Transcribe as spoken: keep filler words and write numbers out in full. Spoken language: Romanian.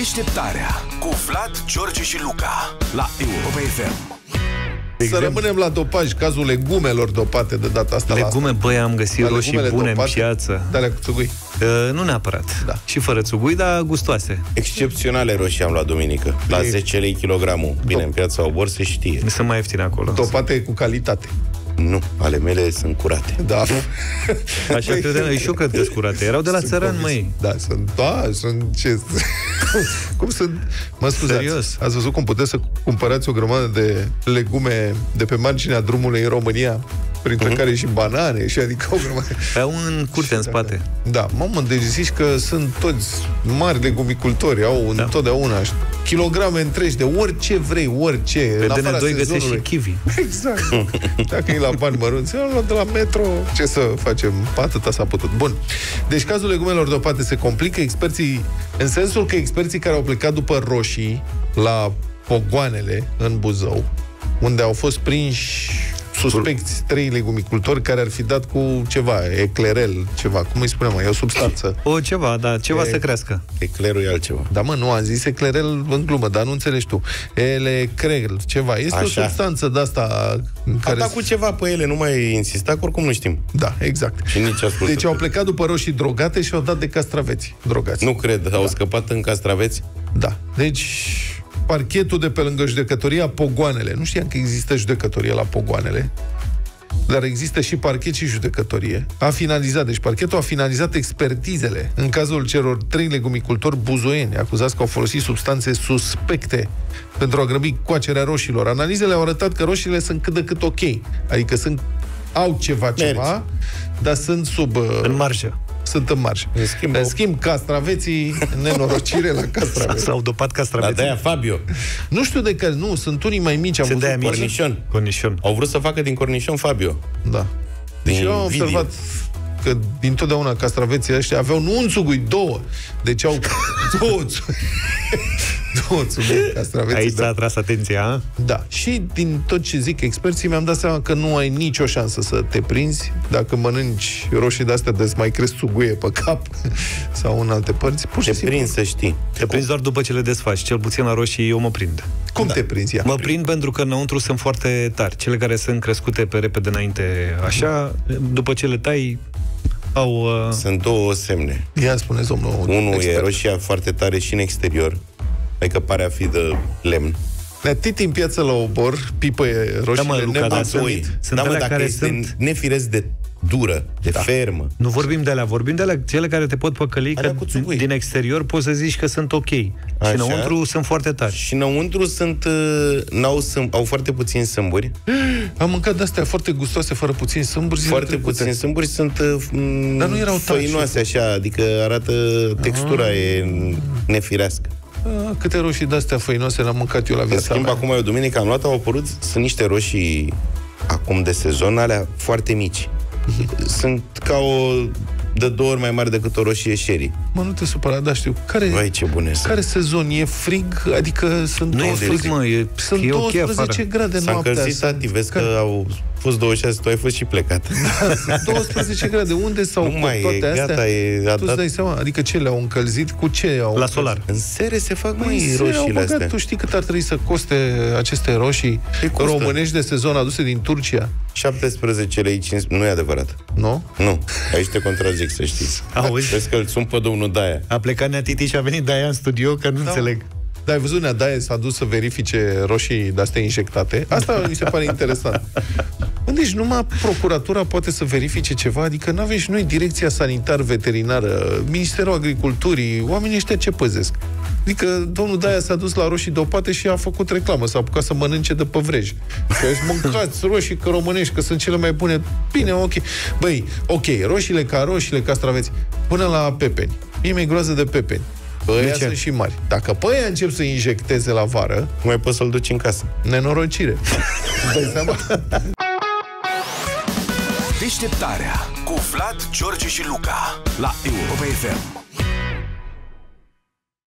Deșteptarea cu Vlad, George și Luca la Europa F M. Să rămânem la dopaj, cazul legumelor dopate de data asta. Legume, băi, am găsit roșii bune dopate, în piață. De alea cu țugui? Uh, nu neapărat. Da. Și fără țugui, dar gustoase. Excepționale roșii am luat duminică. La zece lei kilogramul. Bine, în piața Obor se știe. Sunt mai ieftine acolo. Dopate cu calitate. Nu, ale mele sunt curate. Da. Așa credeam, și eu cred că sunt curate. Erau de la țăran, măi. Da, sunt, da, sunt ce... cum sunt... Mă scuzați, serios? Ați văzut cum puteți să cumpărați o grămadă de legume de pe marginea drumului în România? Printre mm-hmm. care și banane, și adică o grămadă. Au în curte, în spate. Da, mamă, deci zici că sunt toți mari legumicultori, au da. întotdeauna kilograme întregi de orice vrei, orice. Pe D N doi găsești și kiwi. Exact. Dacă e la bani mărunți, eu luat de la metro. Ce să facem? Atâta s-a putut. Bun. Deci cazul legumelor dopate se complică, experții, în sensul că experții care au plecat după roșii la Pogoanele în Buzău, unde au fost prinși suspecți trei legumicultori care ar fi dat cu ceva, eclerel, ceva, cum îi spunem, e o substanță. O ceva, da, ceva e... să crească. Eclerul e altceva. Da, mă, nu, am zis eclerel în glumă, dar nu înțelegi tu. Eleclerel, ceva. Este așa. O substanță de-asta care... A dat cu ceva pe ele, nu mai insista, că oricum nu știm. Da, exact. Și nici ascultă. Deci au plecat după roșii drogate și au dat de castraveți drogați. Nu cred, da. Au scăpat în castraveți? Da, deci... Parchetul de pe lângă judecătoria Pogoanele. Nu știam că există judecătorie la Pogoanele, dar există și parchet și judecătorie. A finalizat, deci parchetul a finalizat expertizele în cazul celor trei legumicultori buzoieni, acuzați că au folosit substanțe suspecte pentru a grăbi coacerea roșilor. Analizele au arătat că roșiile sunt cât de cât ok. Adică sunt, au ceva, ceva, Mergi. dar sunt sub... În marjă. Sunt în marș. În schimb, în schimb castraveții, nenorocire la castraveți. S-au dopat castraveții. Dar de-aia Fabio. Nu știu de care, nu, sunt unii mai mici. Am sunt de-aia mici. Cornișon. Cornișon. Au vrut să facă din cornișon Fabio. Da. Deci eu am observat că dintotdeauna castraveții ăștia aveau nu un țugui, două. Deci au două țugui. două țugui castraveții. Aici s-a atras atenția, a? Da. Și din tot ce zic experții, mi-am dat seama că nu ai nicio șansă să te prinzi dacă mănânci roșii de-astea de-ți mai crezi țuguie pe cap sau în alte părți. Pur și te prinzi, să știi. Te prinzi doar după ce le desfaci. Cel puțin la roșii eu mă prind. Cum da. te prinzi? Ea? Mă prind pentru că înăuntru sunt foarte tari. Cele care sunt crescute pe repede înainte, așa, după ce le tai, au... Uh... Sunt două semne. Ia spuneți, domnul Unul expert. E roșia foarte tare și în exterior, adică pare a fi de lemn. Titi în piață la Obor, pipă roșiile da, mă, nemulțumit. Sunt da, mă, dacă care este sunt nefiresc de dură, de da. fermă. Nu vorbim de alea, vorbim de alea, cele care te pot păcăli, că din exterior poți să zici că sunt ok. Așa. Și înăuntru sunt foarte tari. Și înăuntru sunt, n-au sâmb, au foarte puțini sâmburi. Am mâncat de-astea foarte gustoase, fără puțini sâmburi. Foarte puțini sâmburi, sunt m- Dar nu erau făinoase așa, adică arată, textura ah. e nefirească. A, câte roșii de-astea făinoase l-am mâncat eu la viața În schimb, mea. acum eu duminică am luat, au apărut, sunt niște roșii acum de sezon, alea foarte mici. Sunt ca o de două ori mai mare decât o roșie sherry. Mă, nu te supăra, da, știu. Care, Vai, ce bune care sezon? E frig? Adică sunt nu e frig, mă, e, sunt e douăsprezece okay grade S-a noaptea. S-a încălzit, tati, vezi care... că au fost douăzeci și șase, tu ai fost și plecat. Da, douăsprezece grade. Unde s-au nu mai toate e, astea? Gata, e, tu îți dai seama? Adică ce le-au încălzit? Cu ce au La solar. În sere se fac mai roșiile astea. Tu știi cât ar trebui să coste aceste roșii românești de sezon aduse din Turcia? șaptesprezece lei cincisprezece. Nu e adevărat. Nu? Nu. Aici te contrazic, să știi. Auzi? Vezi că îl sun pe domnul Daia. A plecat Nea Titi și a venit Daia în studio, că nu da. înțeleg. Da, ai văzut, Nea Daia s-a dus să verifice roșii de-astea injectate. Asta mi se pare interesant. Deci numai procuratura poate să verifice ceva, adică nu avem și noi direcția sanitar-veterinară, Ministerul Agriculturii, oamenii ăștia ce păzesc? Adică domnul Daia s-a dus la roșii dopate și a făcut reclamă, s-a apucat să mănânce de pe vrej. Că mâncați roșii că românești, că sunt cele mai bune. Bine, ok. Băi, ok, roșiile ca roșiile, castraveți, până la pepeni. Mie mi-e groază de pepeni. Ăia sunt și mari. Dacă pe ăia încep să injecteze la vară, nu mai poți să-l duci în casă. Nenorocire. Dai seama? Deșteptarea cu Vlad, George și Luca la Europa F M.